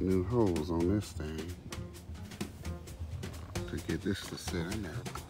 new holes on this thing to get this to sit in there.